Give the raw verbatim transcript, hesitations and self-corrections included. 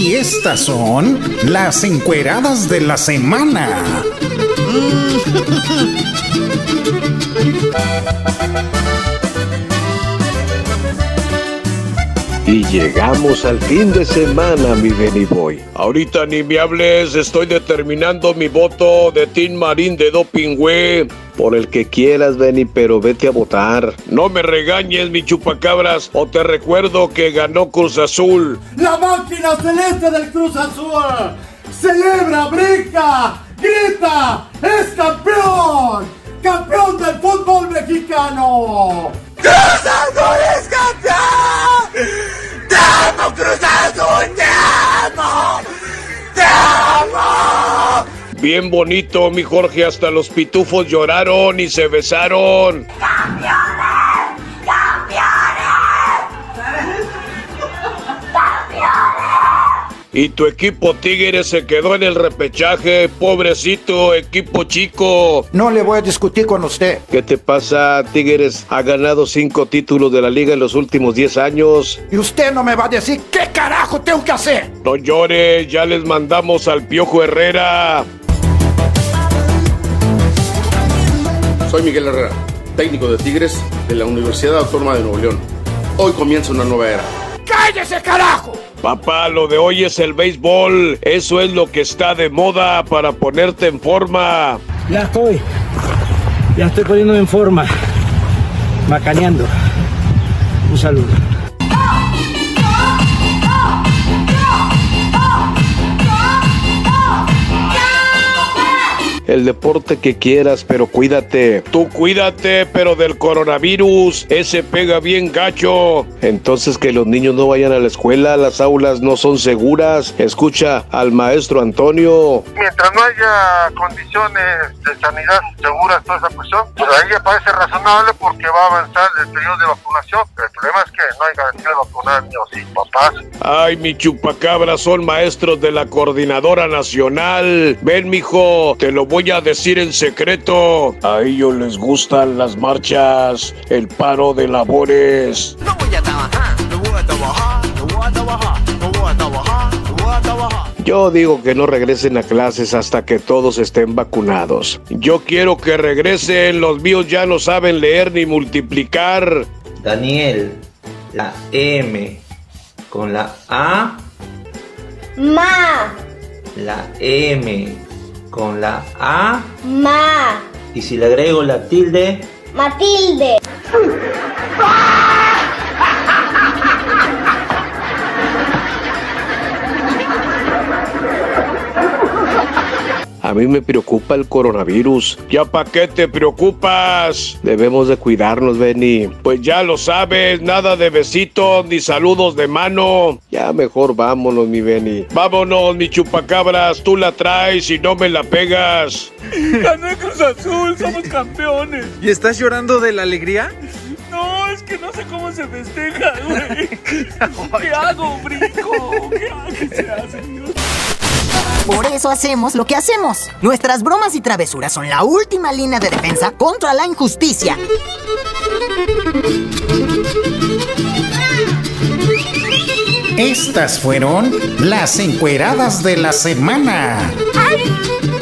Y estas son las encueradas de la semana. Y llegamos al fin de semana, mi Benny Boy. Ahorita ni me hables, estoy determinando mi voto de Team Marín de Doping, güey. Por el que quieras, Benny, pero vete a votar. No me regañes, mi chupacabras, o te recuerdo que ganó Cruz Azul. ¡La máquina celeste del Cruz Azul! ¡Celebra, brinca, grita! ¡Es campeón! ¡Campeón del fútbol mexicano! ¡Cruz Azul es campeón! ¡Te amo, Cruz Azul! ¡Te amo! ¡Te amo! Bien bonito, mi Jorge, hasta los pitufos lloraron y se besaron. ¡Campeones! ¡Campeones! ¡Campeones! Y tu equipo Tigres se quedó en el repechaje, pobrecito equipo chico. No le voy a discutir con usted. ¿Qué te pasa? Tigres ha ganado cinco títulos de la liga en los últimos diez años. Y usted no me va a decir qué carajo tengo que hacer. No llores, ya les mandamos al Piojo Herrera. Soy Miguel Herrera, técnico de Tigres de la Universidad Autónoma de Nuevo León. Hoy comienza una nueva era. ¡Cállese, carajo! Papá, lo de hoy es el béisbol. Eso es lo que está de moda para ponerte en forma. Ya estoy. Ya estoy poniéndome en forma. Macaneando. Un saludo. El deporte que quieras, pero cuídate. Tú cuídate, pero del coronavirus. Ese pega bien gacho. Entonces que los niños no vayan a la escuela. Las aulas no son seguras. Escucha al maestro Antonio. Mientras no haya condiciones de sanidad seguras, toda esa cuestión, pues ahí me parece razonable porque va a avanzar el periodo de vacunación. Pero el problema es que no hay garantía de vacunar a niños y papás. Ay, mi chupacabra, son maestros de la Coordinadora Nacional. Ven, mijo, te lo voy a decir en secreto. A ellos les gustan las marchas, el paro de labores. No voy a trabajar, no voy a trabajar, no voy a trabajar, no voy a trabajar, no voy a trabajar. Yo digo que no regresen a clases hasta que todos estén vacunados. Yo quiero que regresen, los míos ya no saben leer ni multiplicar. Daniel, la M con la A. Ma. La M con la A. Ma. Y si le agrego la tilde. Matilde. A mí me preocupa el coronavirus. ¿Ya pa' qué te preocupas? Debemos de cuidarnos, Benny. Pues ya lo sabes, nada de besitos ni saludos de mano. Ya mejor vámonos, mi Benny. Vámonos, mi chupacabras, tú la traes y no me la pegas. Ganó el Cruz Azul, somos campeones. ¿Y estás llorando de la alegría? No, es que no sé cómo se festeja, güey. ¿Qué hago, brinco? ¿Qué hago? ¿Qué se hace, Dios? Por eso hacemos lo que hacemos. Nuestras bromas y travesuras son la última línea de defensa contra la injusticia. Estas fueron las encueradas de la semana. ¡Ay!